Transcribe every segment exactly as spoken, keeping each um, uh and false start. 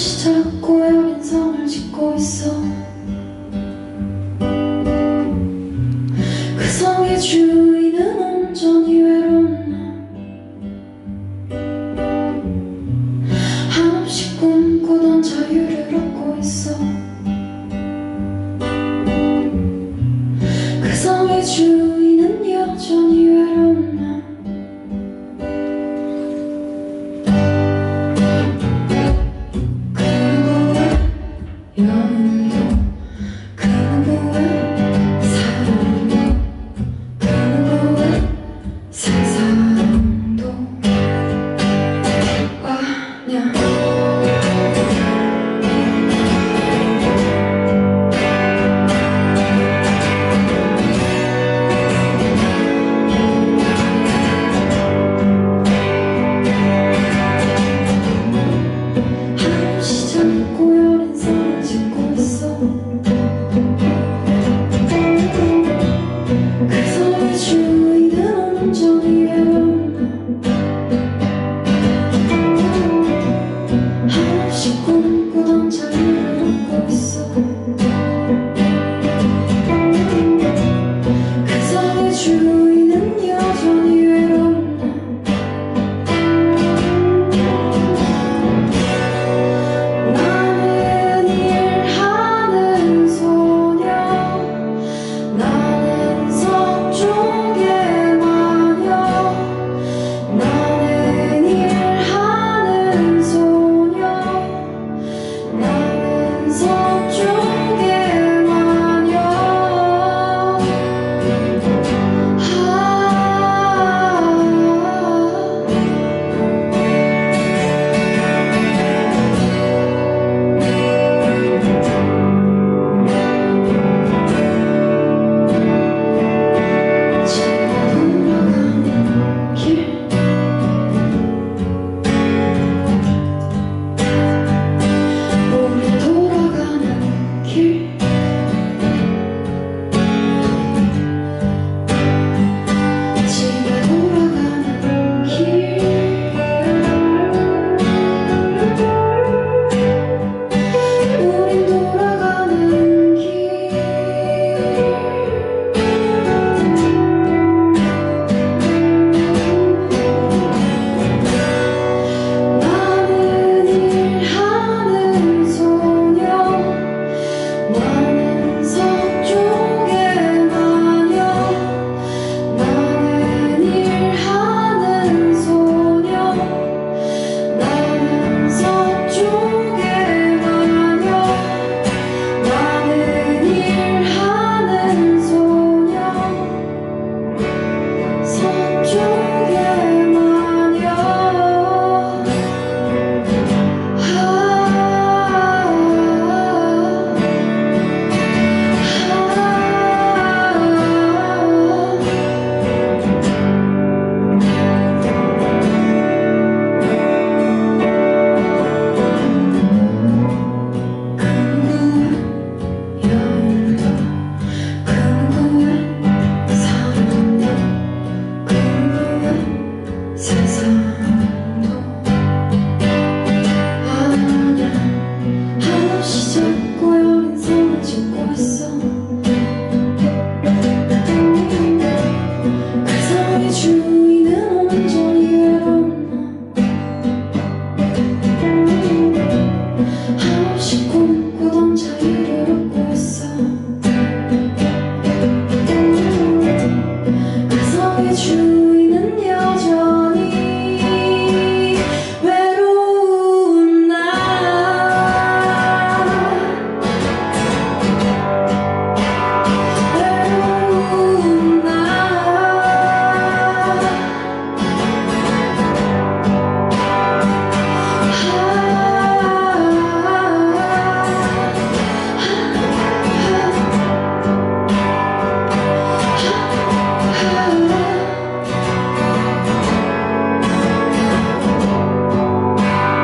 한없이 작고 여린 성을 짓고 있어. 그 성의 주인은 온전히 외로운 나. 한없이 꿈꾸던 자유를 얻고 있어. 그 성의 주인은 여전히 외로운 나. 여인도 그 누구의 사랑도 그 누구의 세상도 아냐. 한없이 작고 여린 성을 짓고 있어. 그 성의 주인은 온전히 외로운 나. 한없이 꿈꾸던 자유를 얻고 있어. 그 성의 주인은 여전히 외로운 나.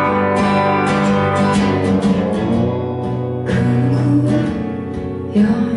Yeah.